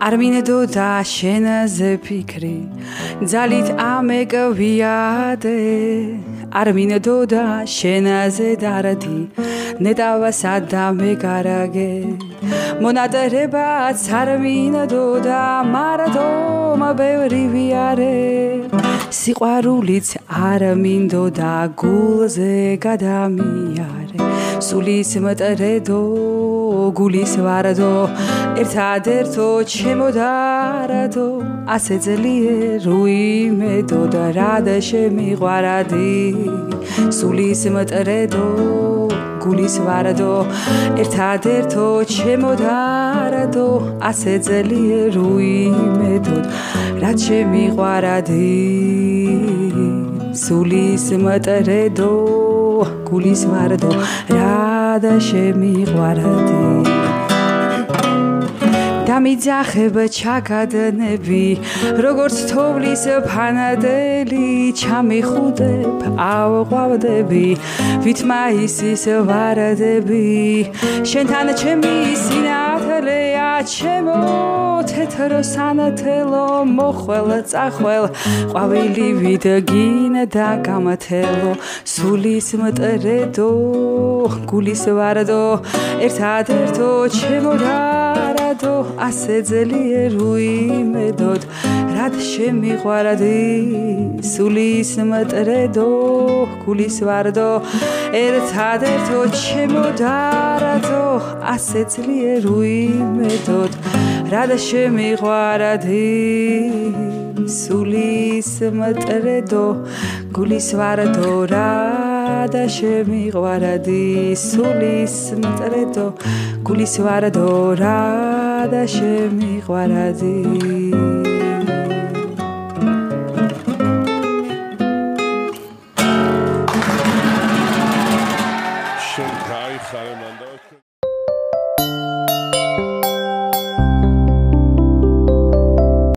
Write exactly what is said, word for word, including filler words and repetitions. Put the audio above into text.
არ მინდოდა შენაზე ფიქრი ძალით ამეკავიადე არ მინდოდა შენაზე დარდი ნეტავასა და მეკარაგე მონატრებაც არ მინდოდა მარადომა ბევრი ვიარე სიყვარულიც არ მინდოდა გულზე გადამიარე სულის მტრედო გულის ვარდო ერთადერთო ჩემო დარადო ასე ძლიერ უიმედოდა რადა შემიყვარადი სულის მტრედო გულის ვარდო ერთადერთო ჩემო დარადო ასე ძლიერ უიმედოდა რაც შემიყვარადი სულის მტრედო გულის ვარდო რადა შემიყვარადი დამიძახება ჩაკადნები როგორც თოვლის ფანადელი ჩამიხუდებ ავყვავდები ვითმა ისის ვარდები შენთან ჩემი სინათლეა ჩემო თეთრო სანათელო მოხვალ წახვალ ყვავილივით გინდა გამათელო სულის მტრედო გულის ვარდო ერთადერთო ჩემო დარადო ასე ძლიერ უიმედოდ რად შემიყვარადი სულის მტრედო გულის ვარდო ერთადერთო ჩემო დარადო ასე ძლიერ უიმედოდ რად შემიყვარადი სულის მტრედო გულის ვარდო რად შემიყვარადი სულის მტრედო გულის ვარდო რად შემიყვარადი შენ გაიხარე მანდ